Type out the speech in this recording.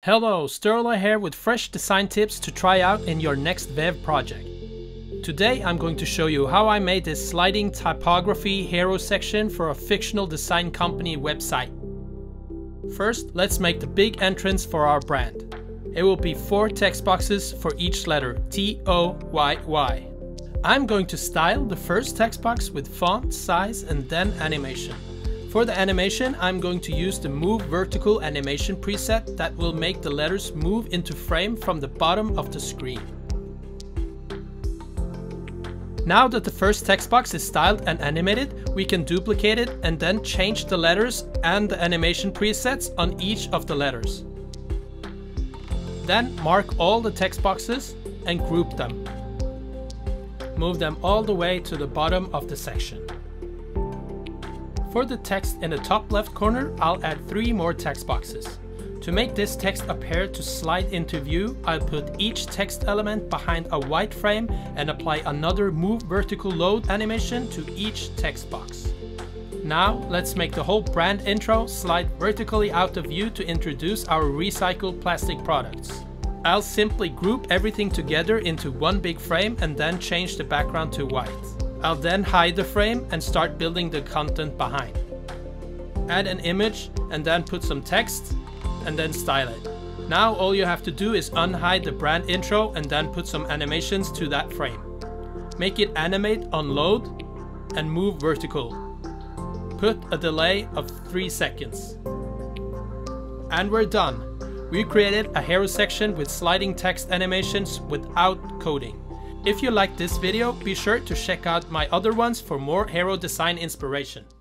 Hello, Sterling here with fresh design tips to try out in your next Web project. Today I'm going to show you how I made this sliding typography hero section for a fictional design company website. First, let's make the big entrance for our brand. It will be 4 text boxes for each letter, T-O-Y-Y. I'm going to style the first text box with font, size, and then animation. For the animation, I'm going to use the Move Vertical animation preset that will make the letters move into frame from the bottom of the screen. Now that the first text box is styled and animated, we can duplicate it and then change the letters and the animation presets on each of the letters. Then mark all the text boxes and group them. Move them all the way to the bottom of the section. For the text in the top left corner, I'll add 3 more text boxes. To make this text appear to slide into view, I'll put each text element behind a white frame and apply another Move Vertical Load animation to each text box. Now let's make the whole brand intro slide vertically out of view to introduce our recycled plastic products. I'll simply group everything together into one big frame and then change the background to white. I'll then hide the frame and start building the content behind. Add an image and then put some text and then style it. Now all you have to do is unhide the brand intro and then put some animations to that frame. Make it animate on load and move vertical. Put a delay of 3 seconds. And we're done. We created a hero section with sliding text animations without coding. If you liked this video, be sure to check out my other ones for more hero design inspiration.